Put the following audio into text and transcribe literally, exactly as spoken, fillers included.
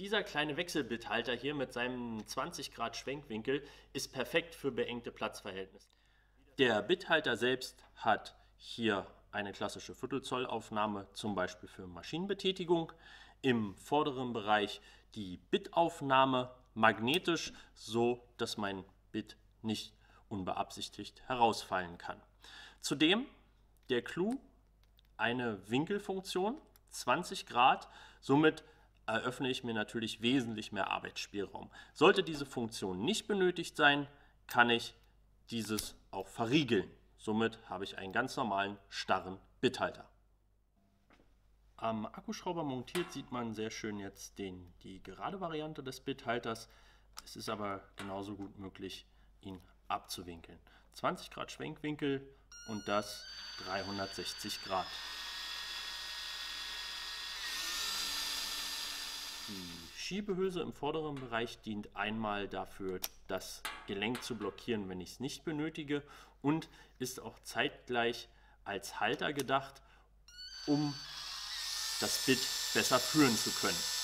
Dieser kleine Wechselbithalter hier mit seinem zwanzig Grad Schwenkwinkel ist perfekt für beengte Platzverhältnisse. Der Bithalter selbst hat hier eine klassische Viertelzollaufnahme, zum Beispiel für Maschinenbetätigung. Im vorderen Bereich die Bitaufnahme magnetisch, so dass mein Bit nicht unbeabsichtigt herausfallen kann. Zudem der Clou eine Winkelfunktion, zwanzig Grad, somit eröffne ich mir natürlich wesentlich mehr Arbeitsspielraum. Sollte diese Funktion nicht benötigt sein, kann ich dieses auch verriegeln. Somit habe ich einen ganz normalen, starren Bithalter. Am Akkuschrauber montiert sieht man sehr schön jetzt den, die gerade Variante des Bithalters. Es ist aber genauso gut möglich, ihn abzuwinkeln. zwanzig Grad Schwenkwinkel und das dreihundertsechzig Grad. Die Schiebehülse im vorderen Bereich dient einmal dafür, das Gelenk zu blockieren, wenn ich es nicht benötige, und ist auch zeitgleich als Halter gedacht, um das Bit besser führen zu können.